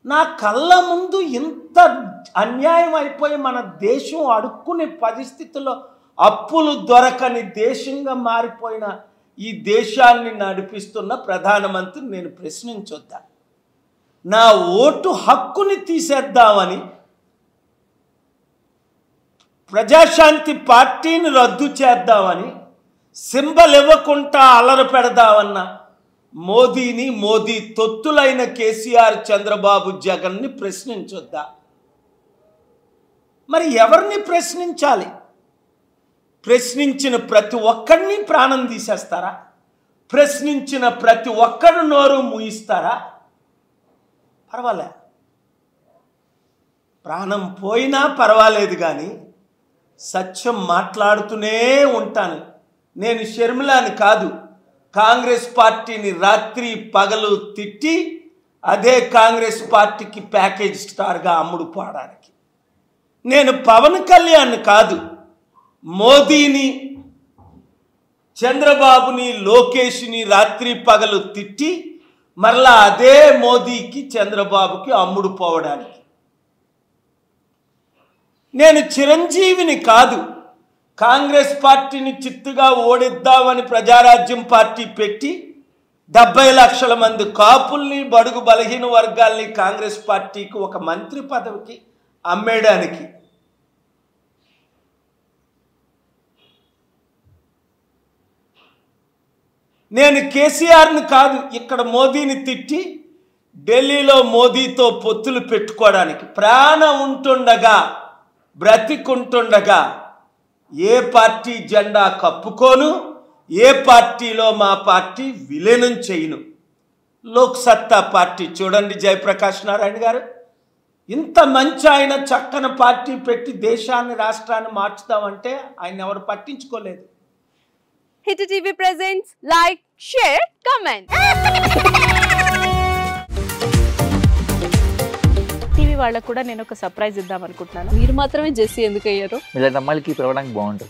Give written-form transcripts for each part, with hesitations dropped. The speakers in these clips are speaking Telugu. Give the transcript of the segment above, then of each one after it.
నా కళ్ళ ముందు ఇంత అన్యాయం అయిపోయి మన దేశం అడుక్కునే పరిస్థితుల్లో అప్పులు దొరకని దేశంగా మారిపోయిన ఈ దేశాన్ని నడిపిస్తున్న ప్రధానమంత్రి నేను ప్రశ్నించొద్దా? నా ఓటు హక్కుని తీసేద్దామని ప్రజాశాంతి పార్టీని రద్దు చేద్దామని సింబల్ ఇవ్వకుండా అలర పెడదామన్న మోదీని, మోదీ తొత్తులైన కేసీఆర్, చంద్రబాబు, జగన్ని ప్రశ్నించొద్దా? మరి ఎవరిని ప్రశ్నించాలి? ప్రశ్నించిన ప్రతి ఒక్కడిని ప్రాణం తీసేస్తారా? ప్రశ్నించిన ప్రతి ఒక్కడు నోరు మూయిస్తారా? పర్వాలే, ప్రాణం పోయినా పర్వాలేదు, కానీ సత్యం మాట్లాడుతూనే ఉంటాను. నేను షర్మిలాని కాదు, కాంగ్రెస్ పార్టీని రాత్రి పగలు తిట్టి అదే కాంగ్రెస్ పార్టీకి ప్యాకేజ్ స్టార్గా అమ్ముడు పోవడానికి. నేను పవన్ కళ్యాణ్ కాదు, మోదీని, చంద్రబాబుని, లోకేష్ని రాత్రి పగలు తిట్టి మరలా అదే మోదీకి, చంద్రబాబుకి అమ్ముడు పోవడానికి. నేను చిరంజీవిని కాదు, కాంగ్రెస్ పార్టీని చిత్తుగా ఓడిద్దామని ప్రజారాజ్యం పార్టీ పెట్టి 70 లక్షల మంది కాపుల్ని, బడుగు బలహీన వర్గాల్ని కాంగ్రెస్ పార్టీకి ఒక మంత్రి పదవికి అమ్మేయడానికి. నేను కేసీఆర్ని కాదు, ఇక్కడ మోదీని తిట్టి ఢిల్లీలో మోదీతో పొత్తులు పెట్టుకోవడానికి. ప్రాణం ఉంటుండగా, బ్రతికుంటుండగా ఏ పార్టీ జెండా కప్పుకోను, ఏ పార్టీలో మా పార్టీ విలీనం చేయను. లోక్ సత్తా పార్టీ చూడండి, జయప్రకాష్ నారాయణ గారు ఇంత మంచి ఆయన చక్కని పార్టీ పెట్టి దేశాన్ని, రాష్ట్రాన్ని మార్చుదామంటే ఆయన ఎవరు పట్టించుకోలేదు. Hit TV presents like, share, comment. TV వాళ్ళకు కూడా నేను ఒక సర్ప్రైజ్ ఇద్దాం అనుకుంటున్నాను. మీరు మాత్రమే జెస్సీ ఎందుకు అయ్యారు? ఇలాంటి అమ్మాయిలకి పిలవడానికి బాగుంటుంది.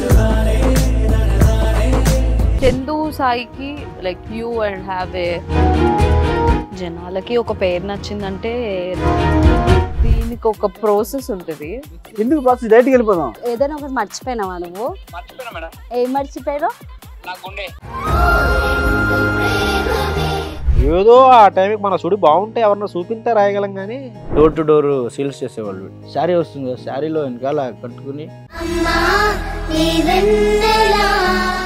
చందు సాయికి like you and have a, జనాలకి ఒక పేరు నచ్చిందంటే దీనికి ఒక ప్రాసెస్ ఉంటుంది. ఎందుకు బాక్స్ డైరెక్ట్‌గా వెళ్ళిపోదాం? ఏదైనా ఒకటి మర్చిపోయినావా నువ్వు? మర్చిపోయినా మేడం. ఏం మర్చిపోయావు? నా గుండె. ఏదో ఆ టైంకి మన సుడి బాగుంటే ఎవరన్నా చూపిస్తే రాయగలం, కానీ డోర్ టు డోర్ సేల్స్ చేసేవాళ్ళు. శారీ వస్తుంది, శారీలో వెనకాల కట్టుకుని